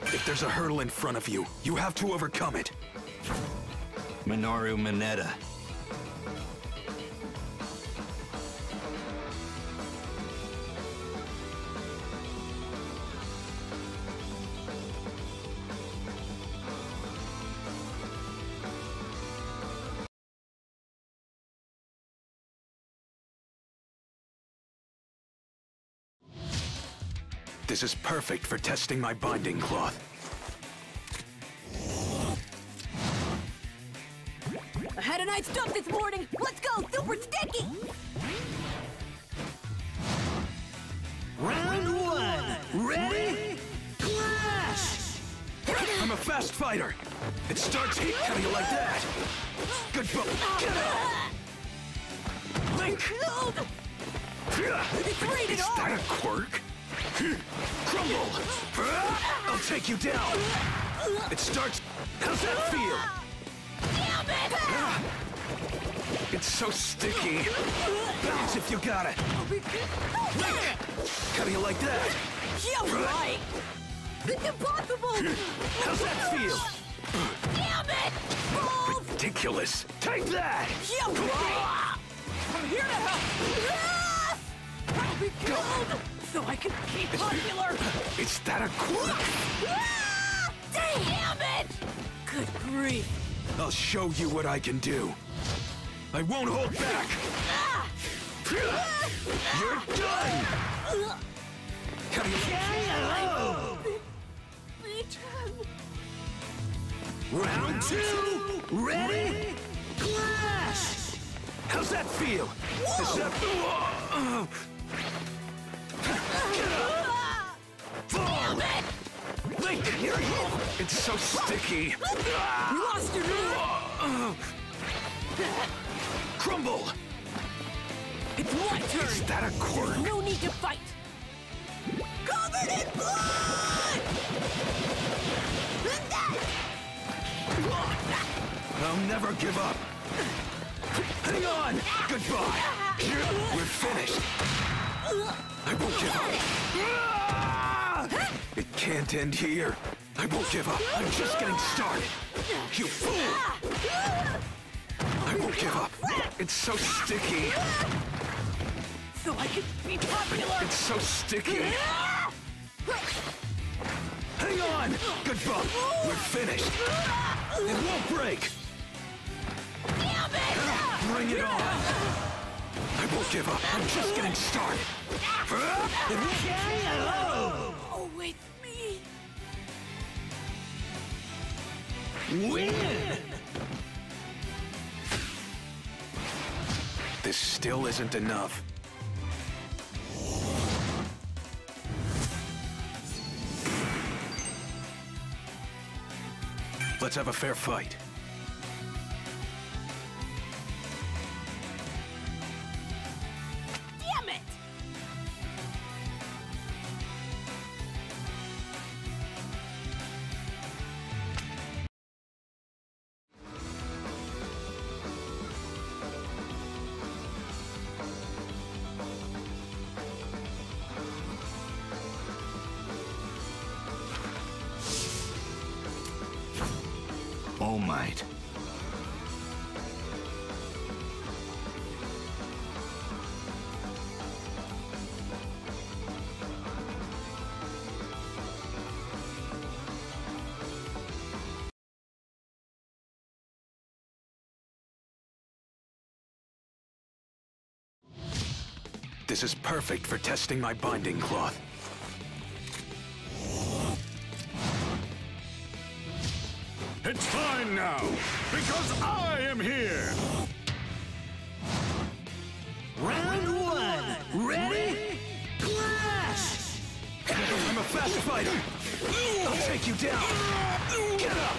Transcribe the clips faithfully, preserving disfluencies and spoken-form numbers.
If there's a hurdle in front of you, you have to overcome it. Minoru Mineta. This is perfect for testing my binding cloth. I had a nice dump this morning. Let's go, super sticky! Round one. Ready? Clash! I'm a fast fighter. It starts heat coming like that. Good ball. Get it! Link! It's rated Is that a quirk? Crumble! I'll take you down! It starts... How's that feel? Damn it! It's so sticky. Bounce if you got it. How do you like that? Yeah, right! It's impossible! How's that feel? Damn it! Balls! Ridiculous. Take that! Yeah, right! I'm here to help! I'll be killed! So I can be popular! Is that a quirk? Ah! Damn it! Good grief! I'll show you what I can do. I won't hold back! Ah! You're done! How do you... Hello! Beaten! Round two! Ready? Clash! How's that feel? Is that... Uh, Damn it! Link, here you go! It's so sticky. You lost your nerve! Crumble! It's my turn! Is that a quirk? No need to fight! Covered in blood! I'll never give up. Hang on! Goodbye! We're finished. I won't give up. It can't end here. I won't give up. I'm just getting started. You fool! I won't give up. It's so sticky. So I can be popular! It's so sticky. Hang on! Goodbye. We're finished. It won't break. Damn it! Bring it on. I won't give up. I'm just getting started. It won't... Hello! Oh, it's me! Win! This still isn't enough. Let's have a fair fight. Damn it! All Might. This is perfect for testing my binding cloth. It's fine now, because I am here! Round one. Ready? Clash! I'm a fast fighter. I'll take you down. Get up.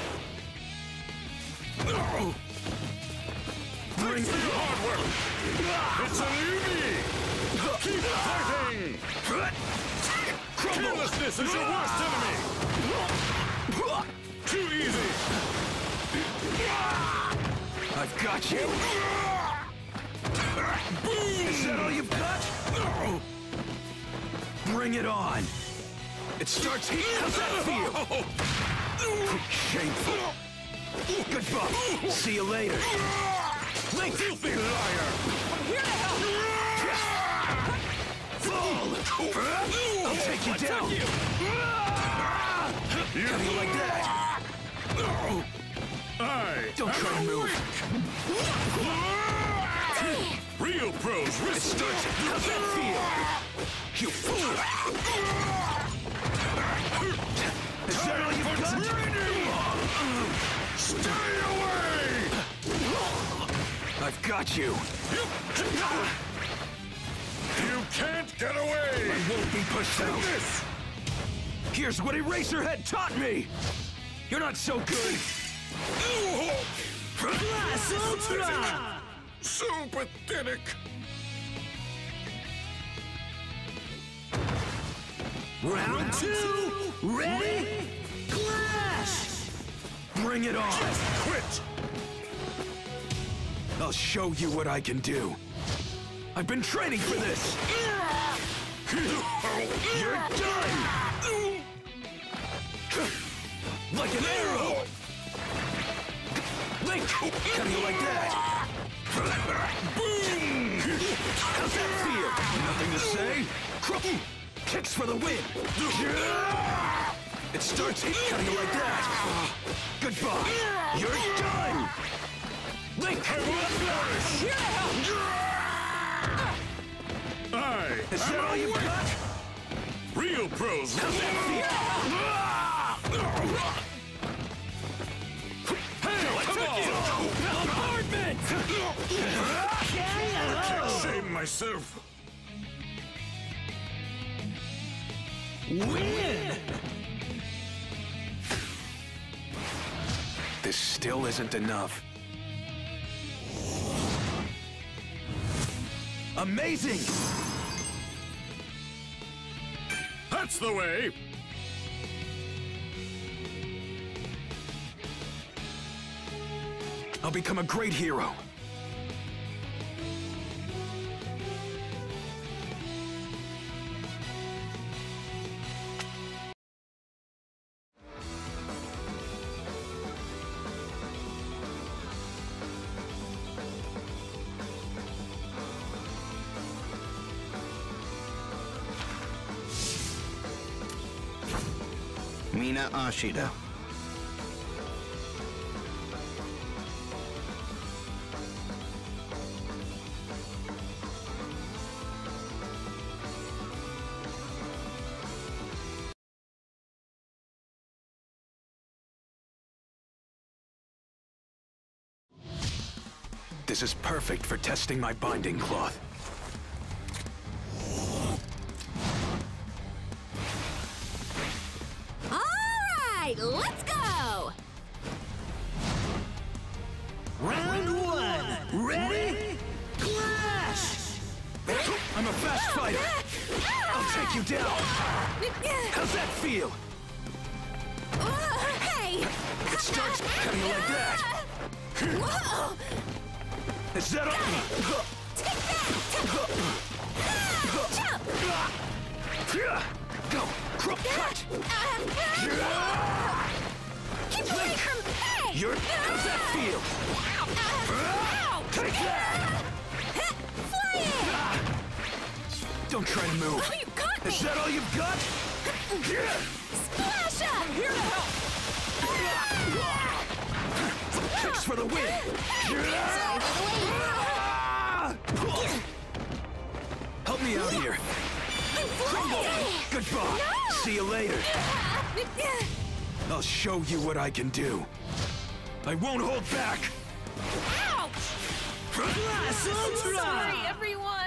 Bring Thanks for your hard work! It's a newbie! Keep fighting! Carelessness is your worst enemy! Too easy! I've got you. Is that all you've got? Bring it on. It starts here. How's that feel? Shameful. Goodbye. See you later. Link, filthy liar. I'm here to help. Fall. I'll take you down. How do you like that? I Don't try to move. real pros It risk. starts. How's that feel? You fool. Is that all you've got? Stay away! I've got you. You can't get away! I won't be pushed out. This! Here's what Eraserhead taught me. You're not so good. Blast Ultra! So pathetic! Round two! Ready? Clash! Bring it on. Quit! I'll show you what I can do. I've been training for this. You're done. Like an arrow. Link, how do you like that? Boom! How's that feel? Nothing to say? Crumpy! Kicks for the win! It starts here. How do you like that? Goodbye! You're done! Link! Here to help. I Is that all you've got? real pros How's that feel? Hey, come on! Bombardment! can't save myself. Win! This still isn't enough. Amazing! That's the way. I'll become a great hero. Mina Ashida. This is perfect for testing my binding cloth. Let's go! Round one! Ready? Clash! I'm a fast fighter! I'll take you down! How's that feel? Hey! It starts... How do you like that? Whoa! Is that all? Take that! Go! Crook cut! Keep away from... Hey! You're... How's that feel? Ow! Take that! Fly Don't try to move. it! Oh, you got me! Is that all you've got? Splash up! Here to help. Kicks for the win! Help me out here. I'm flying! Goodbye. No! See you later. I'll show you what I can do. I won't hold back. Ouch! Blast Ultra! Sorry, everyone.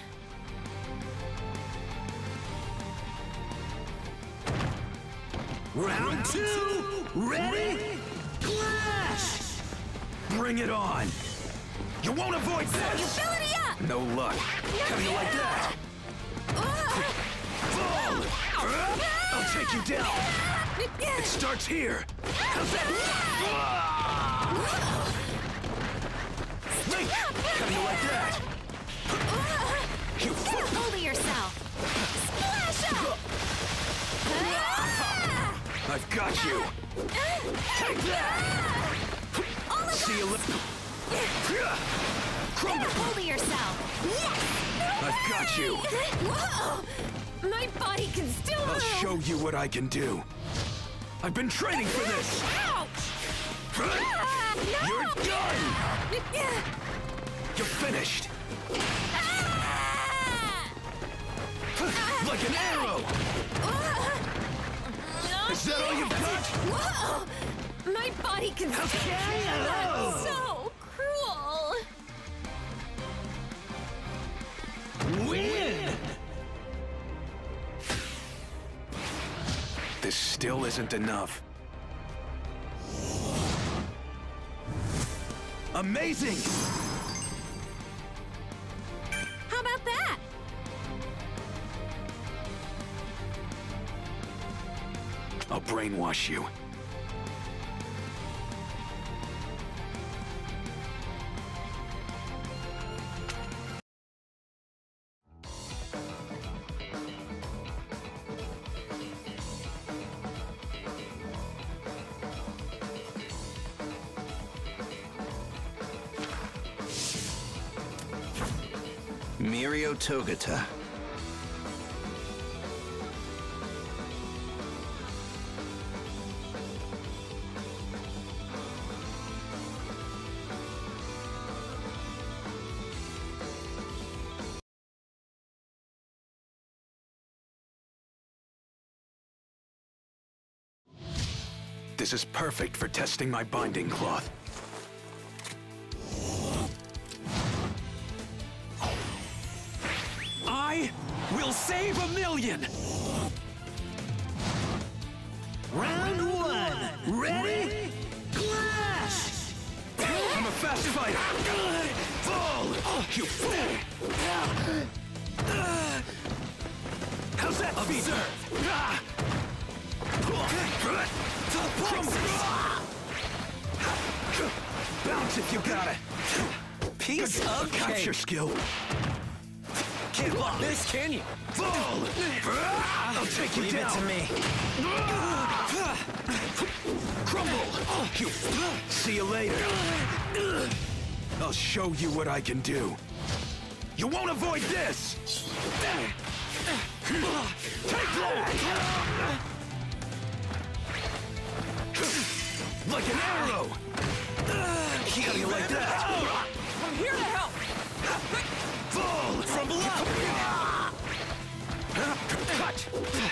Round two! Ready? Clash! Bring it on. You won't avoid this. Ability up! No luck. How do you like that? Fall! I'll take you down. It starts here. How's that? Link! How do you like that? You Get a hold of yourself! Splash up! I've got you. Take that. See you later. Crumble. Hold of yourself. Yes! I've got you. Whoa! My body can still I'll move. show you what I can do. I've been training for this. Ouch! Ah, no! You're done. You're finished. Ah! Like an arrow. Ah! Is that all you've got? Whoa! My body can still move. So cruel. Win! This still isn't enough. Amazing! How about that? I'll brainwash you. Mirio Togata. This is perfect for testing my binding cloth. I will save a million! Round one. Ready? Clash! I'm a fast fighter! Fall! You fool! How's that feel? To the places! Bounce if you got it! Piece Good of capture cake. skill! Can't block this, can you? Fall! I'll take you Leave down! it to me. Crumble! You... See you later! I'll show you what I can do. You won't avoid this! Take that! Like an arrow! How do you like that? I'm here to help. Fall! From below! Cut!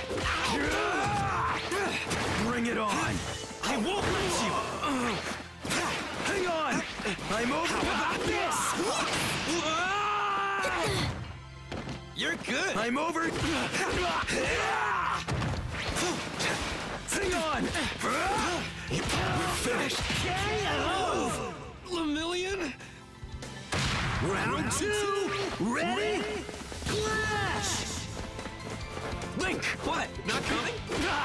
Bring it on! I won't let you! Hang on! I'm over! How about this? You're good. I'm over! Hang on! We're finished! Lemillion? Round two. Ready? Clash! Link! What? Not coming?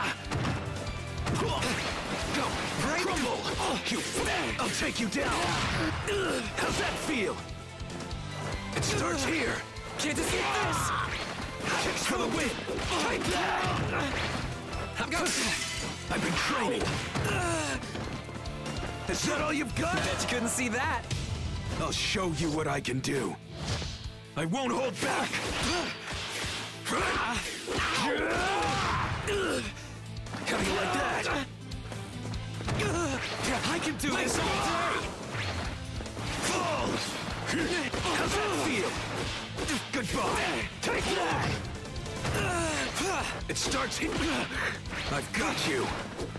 Go! Crumble! You... I'll take you down! How's that feel? It starts here! Can't escape this. Kicks for the win! Take that! I've got. I've been training! Is that all you've got? Bet you couldn't see that. I'll show you what I can do. I won't hold back! How do you like that? I can do this all day. Fall! How's that feel? Goodbye! Take that! It starts here. I've got you.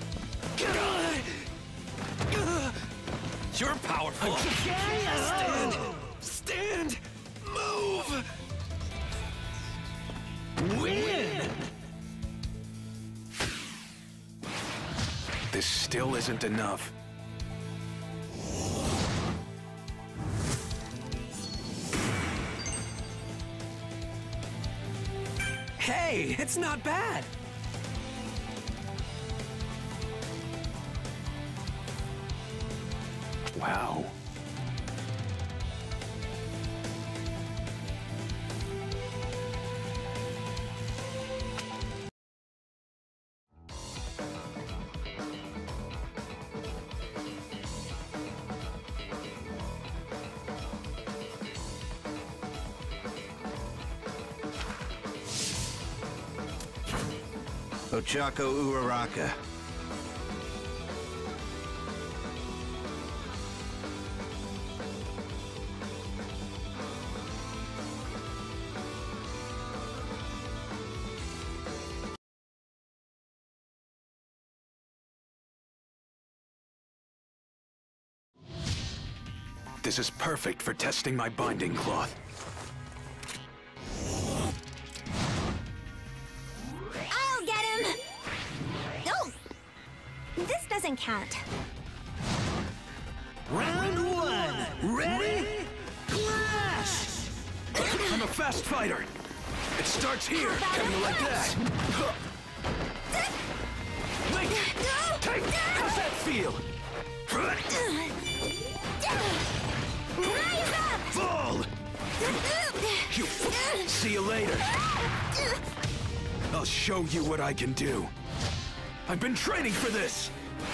You're powerful. Stand. Stand. Move. Win! This still isn't enough. Hey, it's not bad. Wow. Ochako Uraraka. This is perfect for testing my binding cloth. I'll get him! Oh! This doesn't count. Round one. Ready? Clash! I'm a fast fighter. It starts here. Can you like that? Link! Take! How's that feel? Rise up! Fall! You f- See you later. I'll show you what I can do. I've been training for this.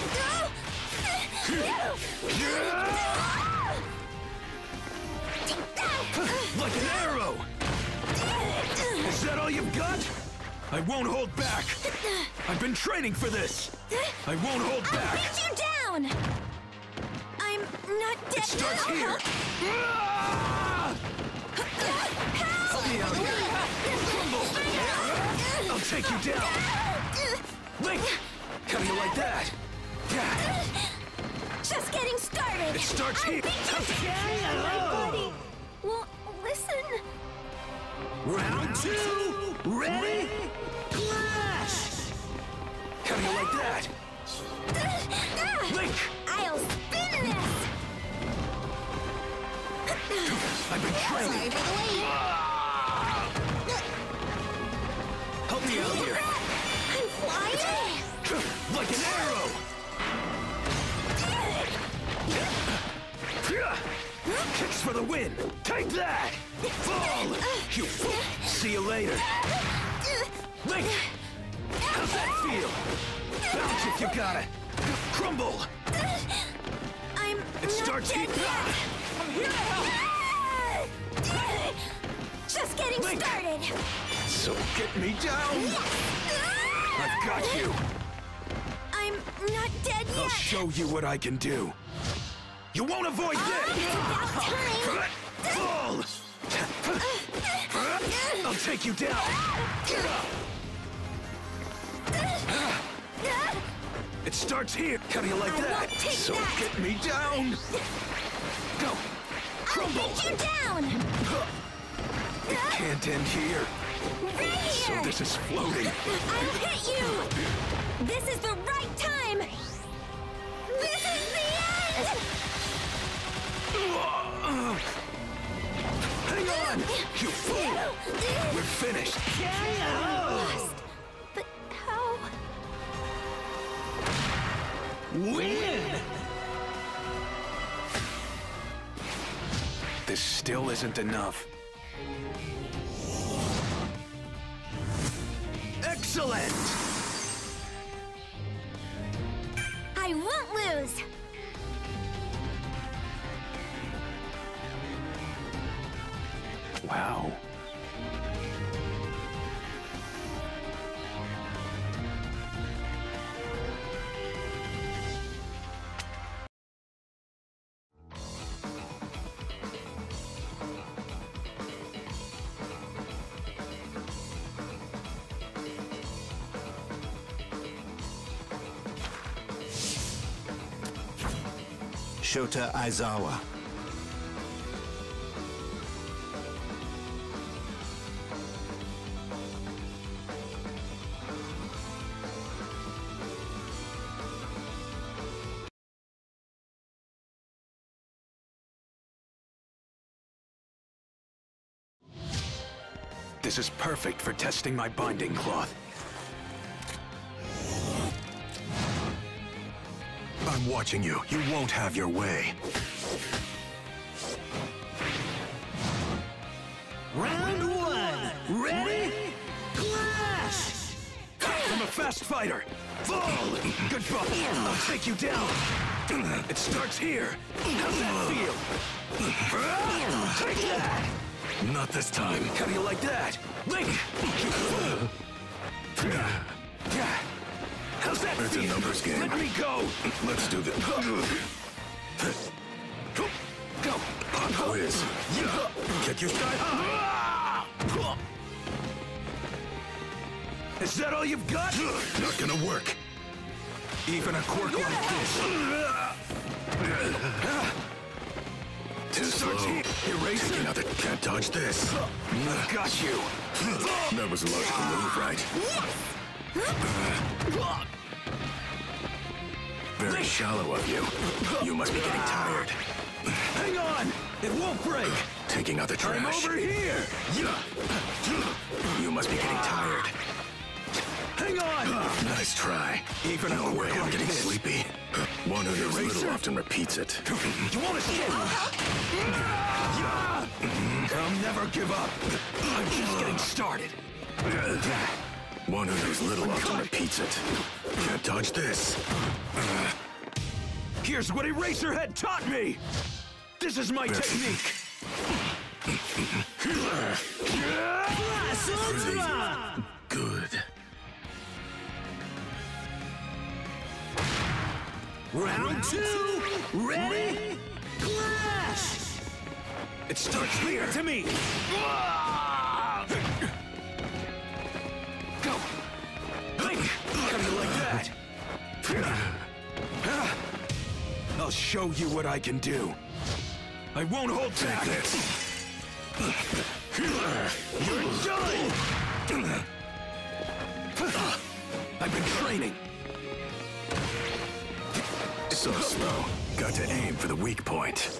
Like an arrow. Is that all you've got? I won't hold back. I've been training for this. I won't hold I'll back. beat you down! I'm not dead. It starts here. Ah! Help me out here. Crumble. I'll take you down. Link! How do you like that? Yeah. Just getting started. It starts here. My buddy. Well, listen. Round two. Ready? Clash! How do you like that? Link! I'll spin this. I've been training. Help me out here. I'm flying. Like an arrow. Kicks for the win. Take that. Fall. You fool. See you later. Link. How's that feel? Bounce if you got it. Crumble. I'm It not starts dead here. yet. I'm here to help! Just getting Link. started. So get me down. I've got you. I'm not dead I'll yet. show you what I can do. You won't avoid this. It's about time. Fall. I'll take you down. It starts here. How do you like I that? won't take So that. get me down. Go. I'll Crumble. beat you down. It can't end here. Right So here. this is floating. I'll hit you. This is the right time. This is the end. Hang on, you fool. We're finished. Lost. But how? Win! This still isn't enough. Excellent! I won't lose. Wow. Shota Aizawa. This is perfect for testing my binding cloth. I'm watching you. You won't have your way. Round one. Ready? Clash! I'm a fast fighter. Fall! Goodbye. I'll take you down. It starts here. How's that feel? Take that! Not this time. How do you like that? Link! How's that It's a feel? numbers game. Let me go! Let's do this. Go! Pop quiz. Kick your sky high. Is that all you've got? Not gonna work. Even a quirk like this. Too slow. Eraser? Taking out the... Can't dodge this. I've got you. That was a logical move, right? Very shallow of you. You must be getting tired. Hang on! It won't break! Taking out the trash. I'm over here! You must be getting tired. Hang on! Nice try. Even No a way, quirk I'm like getting this. sleepy. One who knows Eraser? little often repeats it. You want to see? I'll never give up. I'm just getting started. One who knows little often repeats it. Can't dodge this. Here's what Eraserhead taught me! This is my technique! Good. Round two, ready, clash! It starts here! To me! Go! Link! How do you like that? I'll show you what I can do. I won't hold back. You're done! I've been training. So slow. Got to aim for the weak point.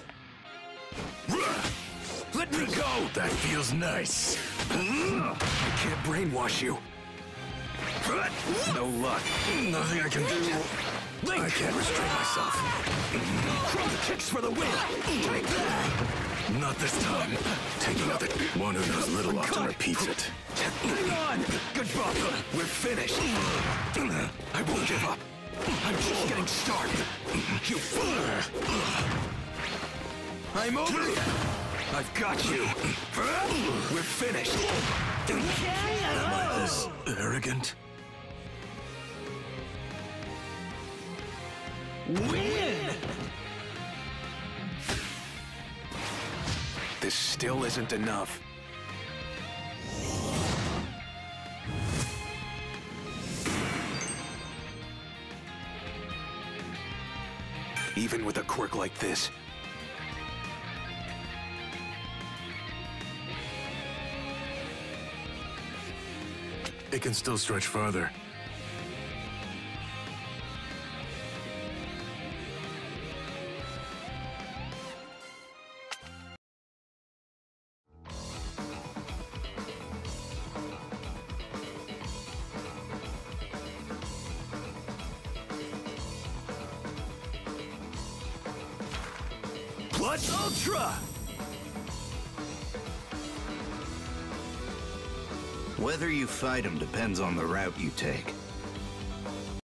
Let me go! That feels nice. I can't brainwash you. No luck. Nothing I can do. Link! I can't restrain myself. Chrome kicks for the win! Take that! Not this time. Taking out the one who knows little often repeats it. Hang on! Goodbye! We're finished! I won't give up. I'm just getting started. You fool! I'm over here! I've got you! We're finished! Am I this arrogant? Win! This still isn't enough. Even with a quirk like this, It can still stretch farther. Blood Ultra! Whether you fight him depends on the route you take.